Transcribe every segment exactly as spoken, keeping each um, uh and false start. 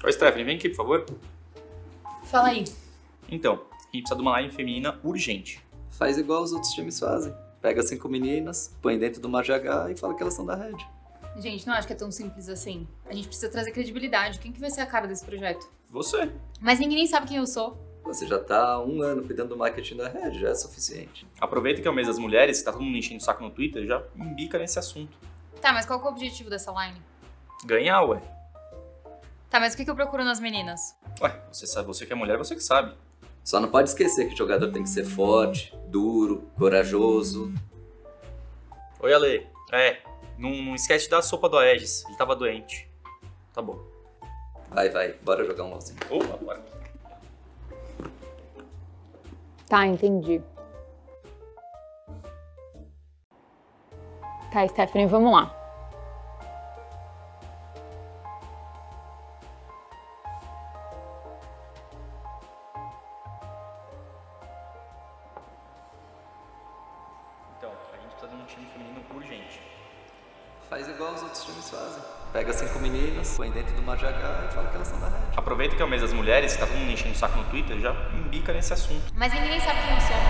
Oi, Stephanie, vem aqui, por favor. Fala aí. Então, a gente precisa de uma line feminina urgente. Faz igual os outros times fazem. Pega cinco meninas, põe dentro do mar de H e fala que elas são da Red. Gente, não acho que é tão simples assim. A gente precisa trazer credibilidade. Quem que vai ser a cara desse projeto? Você. Mas ninguém nem sabe quem eu sou. Você já tá há um ano cuidando do marketing da Red, já é suficiente. Aproveita que é o mês das mulheres, que tá todo mundo enchendo o saco no Twitter, e já embica nesse assunto. Tá, mas qual que é o objetivo dessa line? Ganhar, ué. Tá, mas o que que eu procuro nas meninas? Ué, você sabe, você que é mulher, você que sabe. Só não pode esquecer que o jogador tem que ser forte, duro, corajoso. Oi, Ale. É, não, não esquece de dar a sopa do Aegis, ele tava doente. Tá bom. Vai, vai, bora jogar um LOLzinho. Opa, bora. Tá, entendi. Tá, Stephanie, vamos lá. Então, a gente precisa de um time feminino urgente. Faz igual os outros times fazem. Pega cinco meninas, põe dentro do mar de H e fala que elas são da Red. Aproveita que é o mês das mulheres, que tá todo mundo enchendo o saco no Twitter, e já embica nesse assunto. Mas ninguém nem sabe quem eu sou.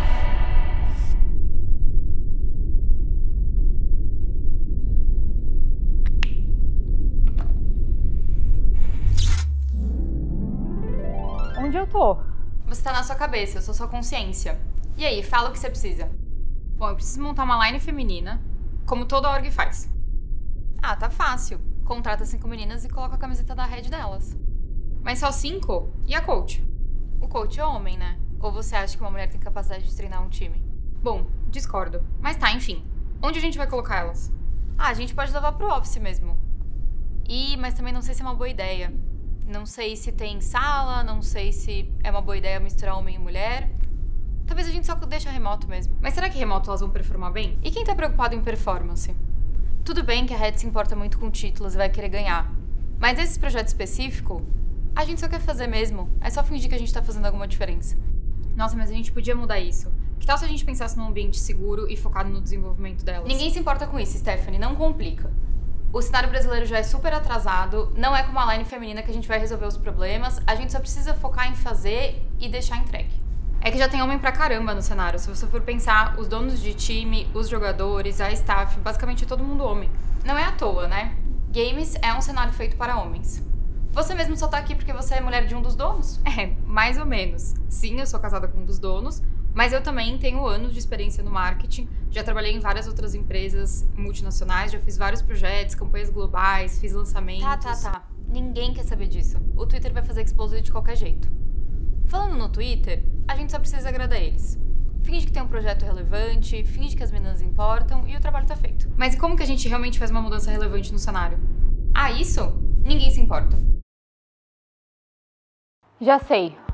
Onde eu tô? Você tá na sua cabeça, eu sou sua consciência. E aí, fala o que você precisa. Bom, eu preciso montar uma line feminina, como toda org faz. Ah, tá fácil. Contrata cinco meninas e coloca a camiseta da Red delas. Mas só cinco? E a coach? O coach é homem, né? Ou você acha que uma mulher tem capacidade de treinar um time? Bom, discordo. Mas tá, enfim. Onde a gente vai colocar elas? Ah, a gente pode levar pro office mesmo. Ih, mas também não sei se é uma boa ideia. Não sei se tem sala, não sei se é uma boa ideia misturar homem e mulher. Talvez a gente só deixe remoto mesmo. Mas será que remoto elas vão performar bem? E quem tá preocupado em performance? Tudo bem que a Red se importa muito com títulos e vai querer ganhar. Mas nesse projeto específico, a gente só quer fazer mesmo. É só fingir que a gente tá fazendo alguma diferença. Nossa, mas a gente podia mudar isso. Que tal se a gente pensasse num ambiente seguro e focado no desenvolvimento delas? Ninguém se importa com isso, Stephanie. Não complica. O cenário brasileiro já é super atrasado. Não é com uma line feminina que a gente vai resolver os problemas. A gente só precisa focar em fazer e deixar entregue. É que já tem homem pra caramba no cenário. Se você for pensar, os donos de time, os jogadores, a staff, basicamente todo mundo homem. Não é à toa, né? Games é um cenário feito para homens. Você mesmo só tá aqui porque você é mulher de um dos donos? É, mais ou menos. Sim, eu sou casada com um dos donos, mas eu também tenho anos de experiência no marketing. Já trabalhei em várias outras empresas multinacionais, já fiz vários projetos, campanhas globais, fiz lançamentos. Tá, tá, tá. Ninguém quer saber disso. O Twitter vai fazer exposure de qualquer jeito. Falando no Twitter, a gente só precisa agradar eles. Finge que tem um projeto relevante, finge que as meninas importam e o trabalho tá feito. Mas e como que a gente realmente faz uma mudança relevante no cenário? Ah, isso? Ninguém se importa. Já sei.